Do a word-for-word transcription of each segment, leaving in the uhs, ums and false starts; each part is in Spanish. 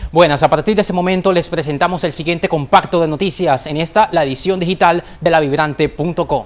Buenas, a partir de ese momento les presentamos el siguiente compacto de noticias, en esta la edición digital de la vibrante punto com.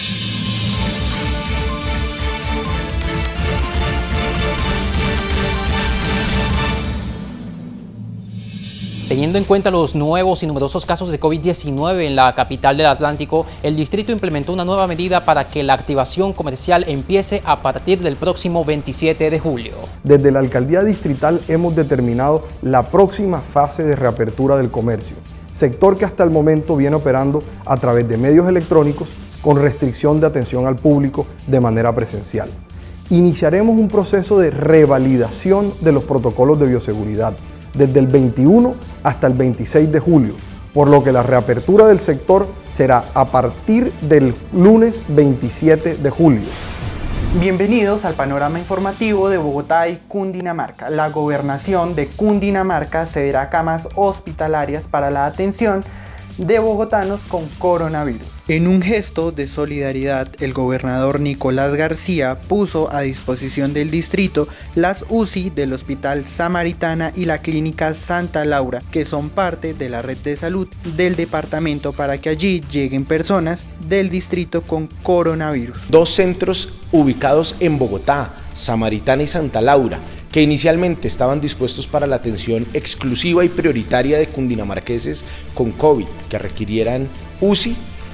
Teniendo en cuenta los nuevos y numerosos casos de COVID diecinueve en la capital del Atlántico, el distrito implementó una nueva medida para que la activación comercial empiece a partir del próximo veintisiete de julio. Desde la alcaldía distrital hemos determinado la próxima fase de reapertura del comercio, sector que hasta el momento viene operando a través de medios electrónicos con restricción de atención al público de manera presencial. Iniciaremos un proceso de revalidación de los protocolos de bioseguridad desde el veintiuno hasta el veintiséis de julio, por lo que la reapertura del sector será a partir del lunes veintisiete de julio. Bienvenidos al panorama informativo de Bogotá y Cundinamarca. La gobernación de Cundinamarca cederá camas hospitalarias para la atención de bogotanos con coronavirus. En un gesto de solidaridad, el gobernador Nicolás García puso a disposición del distrito las U C I del Hospital Samaritana y la Clínica Santa Laura, que son parte de la red de salud del departamento, para que allí lleguen personas del distrito con coronavirus. Dos centros ubicados en Bogotá, Samaritana y Santa Laura, que inicialmente estaban dispuestos para la atención exclusiva y prioritaria de cundinamarqueses con COVID que requirieran U C I,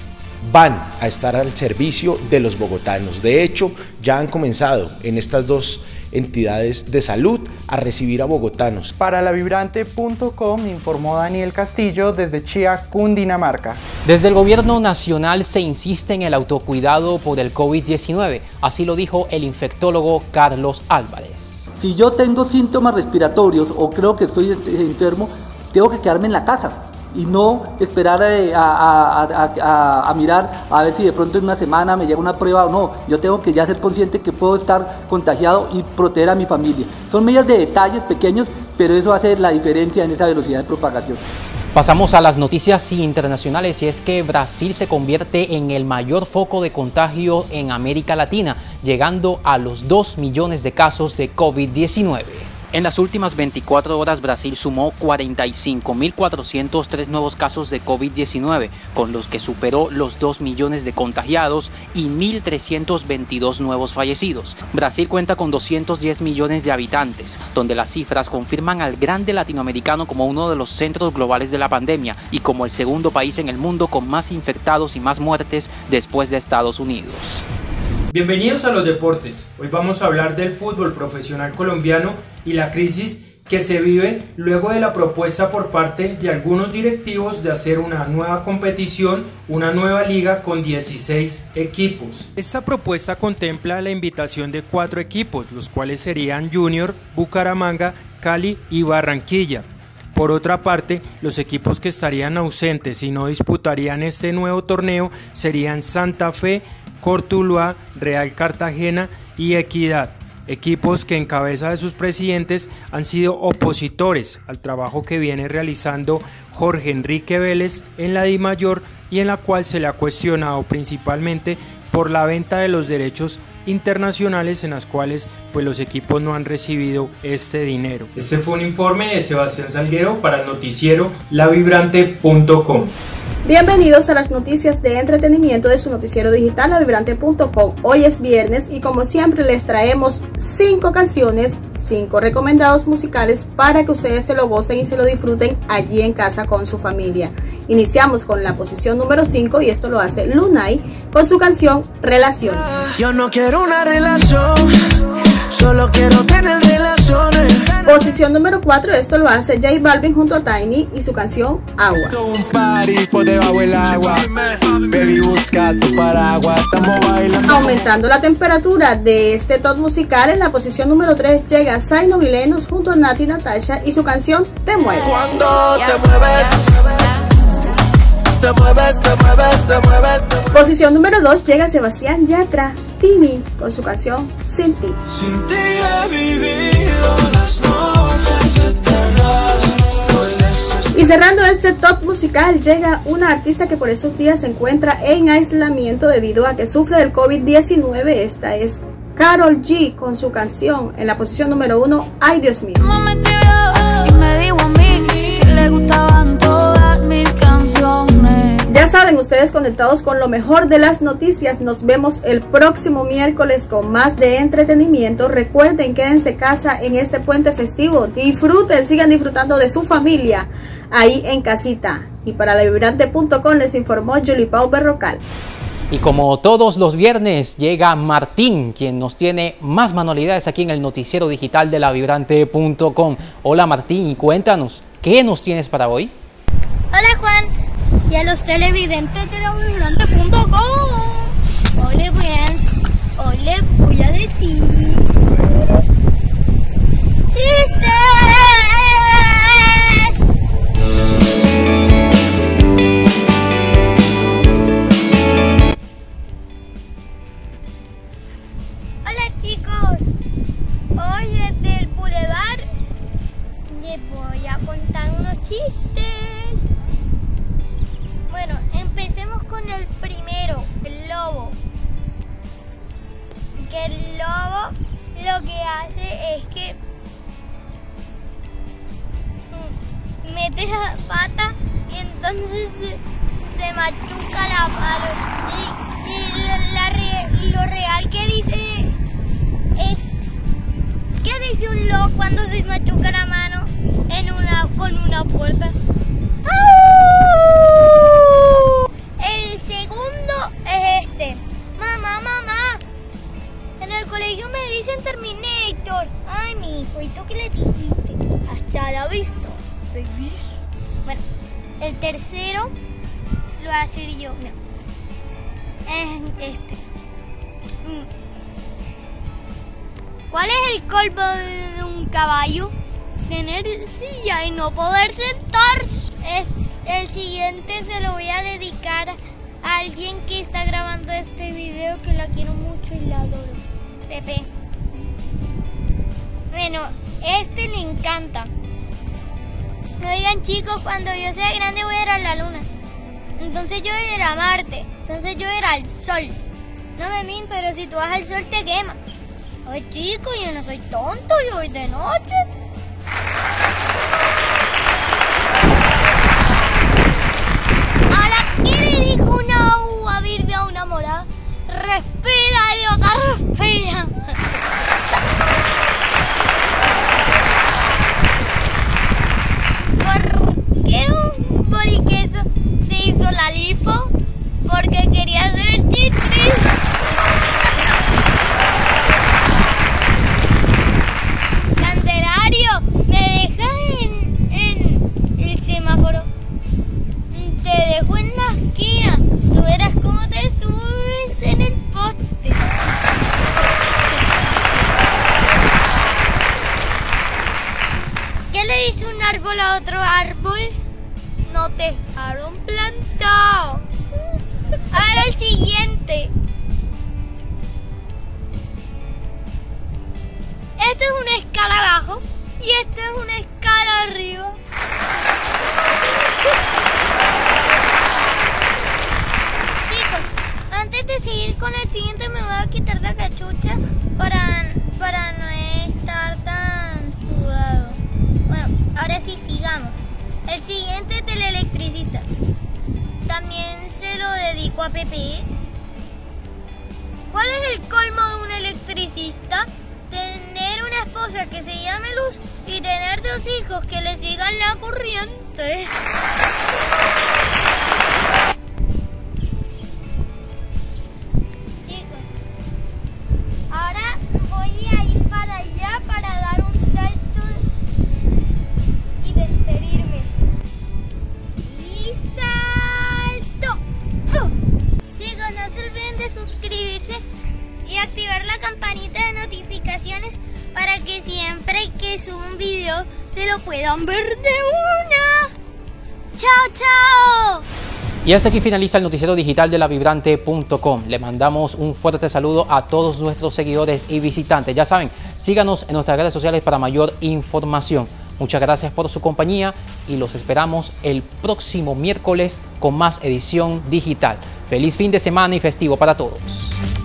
van a estar al servicio de los bogotanos. De hecho, ya han comenzado en estas dos entidades de salud a recibir a bogotanos. Para la vibrante punto com informó Daniel Castillo desde Chía, Cundinamarca. Desde el gobierno nacional se insiste en el autocuidado por el COVID diecinueve, así lo dijo el infectólogo Carlos Álvarez. Si yo tengo síntomas respiratorios o creo que estoy enfermo, tengo que quedarme en la casa y no esperar a, a, a, a, a mirar a ver si de pronto en una semana me llega una prueba o no. Yo tengo que ya ser consciente que puedo estar contagiado y proteger a mi familia. Son medidas de detalles pequeños, pero eso hace la diferencia en esa velocidad de propagación. Pasamos a las noticias internacionales, y es que Brasil se convierte en el mayor foco de contagio en América Latina, llegando a los dos millones de casos de COVID diecinueve. En las últimas veinticuatro horas, Brasil sumó cuarenta y cinco mil cuatrocientos tres nuevos casos de COVID diecinueve, con los que superó los dos millones de contagiados y mil trescientos veintidós nuevos fallecidos. Brasil cuenta con doscientos diez millones de habitantes, donde las cifras confirman al grande latinoamericano como uno de los centros globales de la pandemia y como el segundo país en el mundo con más infectados y más muertes después de Estados Unidos. Bienvenidos a los deportes. Hoy vamos a hablar del fútbol profesional colombiano y la crisis que se vive luego de la propuesta por parte de algunos directivos de hacer una nueva competición, una nueva liga con dieciséis equipos. Esta propuesta contempla la invitación de cuatro equipos, los cuales serían Junior, Bucaramanga, Cali y Barranquilla. Por otra parte, los equipos que estarían ausentes y no disputarían este nuevo torneo serían Santa Fe, Cortuluá, Real Cartagena y Equidad, equipos que en cabeza de sus presidentes han sido opositores al trabajo que viene realizando Jorge Enrique Vélez en la DIMAYOR, y en la cual se le ha cuestionado principalmente por la venta de los derechos internacionales, en las cuales pues los equipos no han recibido este dinero. Este fue un informe de Sebastián Salguero para el noticiero la vibrante punto com. Bienvenidos a las noticias de entretenimiento de su noticiero digital la vibrante punto com. Hoy es viernes y como siempre les traemos cinco canciones, cinco recomendados musicales para que ustedes se lo gocen y se lo disfruten allí en casa con su familia. Iniciamos con la posición número cinco y esto lo hace Lunay con su canción Relaciones. Yo no quiero una relación, solo quiero tener relaciones. Posición número cuatro, esto lo hace J Balvin junto a Tiny y su canción Agua. Un party por debajo del agua, baby busca tu paraguas, estamos bailando. Aumentando la temperatura de este top musical, en la posición número tres llega Zaino Milenos junto a Nati Natasha y su canción Te Mueves. Cuando te mueves, te mueves, te mueves, te mueves, te mueves. Posición número dos llega Sebastián Yatra, Tini, con su canción Sin Ti. Sin ti he vivido las noches eternas. Y cerrando este top musical llega una artista que por estos días se encuentra en aislamiento debido a que sufre del COVID diecinueve. Esta es Karol G con su canción en la posición número uno, Ay Dios mío. Me escribió y me dijo a mí ustedes conectados con lo mejor de las noticias. Nos vemos el próximo miércoles con más de entretenimiento. Recuerden, quédense en casa en este puente festivo. Disfruten, sigan disfrutando de su familia ahí en casita. Y para la vibrante punto com les informó Julie Pau Berrocal. Y como todos los viernes llega Martín, quien nos tiene más manualidades aquí en el noticiero digital de la vibrante punto com. Hola Martín, cuéntanos, ¿qué nos tienes para hoy? Hola Juan, y a los televidentes de la vibrante punto com. Hoy les voy a, hoy les voy a decir chistes. Hoy desde el Boulevard les voy a contar unos chistes. Bueno, empecemos con el primero, el lobo. Que el lobo lo que hace es que mete la pata y entonces se, se machuca la mano. Y, y, la re, y lo real que dice es, ¿qué dice un lobo cuando se machuca la mano en una, con una puerta? ¡Au! El segundo es este. Mamá, mamá, en el colegio me dicen Terminator. Ay, mi hijo, ¿y tú qué le dijiste? Hasta la vista. ¿Babies? Bueno, el tercero lo voy a decir yo. No. Es este. ¿Cuál es el colmo de un caballo? Tener silla y no poder sentarse. Es, el siguiente se lo voy a dedicar a alguien que está grabando este video, que la quiero mucho y la adoro. Pepe. Bueno, este me encanta. Oigan chicos, cuando yo sea grande voy a ir a la luna. Entonces yo voy a ir a Marte. Entonces yo voy a ir al sol. No me min, pero si tú vas al sol te quemas. Ay, chico, yo no soy tonto, yo voy de noche. Ahora, ¿qué le dijo una uva verde a una morada? Respira, idiota, respira. ¿Por qué un boliqueso se hizo la lipo? Porque quería ser chitris. ¿Me dejas en, en el semáforo? Te dejo en la esquina. Tú verás cómo te subes en el poste. ¿Qué le dice un árbol a otro árbol? No te dejaron plantado. Ahora el siguiente. Esto es una escala abajo y esto es una escala arriba. Chicos, antes de seguir con el siguiente me voy a quitar la cachucha para, para no estar tan sudado. Bueno, ahora sí, sigamos. El siguiente es del electricista. También se lo dedico a Pepe. ¿Cuál es el colmo de un electricista? Tener una esposa que se llame Luz y tener dos hijos que le sigan la corriente. Chicos, ahora voy a ir para allá para dar un salto y despedirme. Y salto. Chicos, no se olviden de suscribirse y activar la campanita de notificaciones para que siempre que suba un video se lo puedan ver de una. ¡Chao, chao! Y hasta aquí finaliza el noticiero digital de la vibrante punto com. Le mandamos un fuerte saludo a todos nuestros seguidores y visitantes. Ya saben, síganos en nuestras redes sociales para mayor información. Muchas gracias por su compañía y los esperamos el próximo miércoles con más edición digital. Feliz fin de semana y festivo para todos.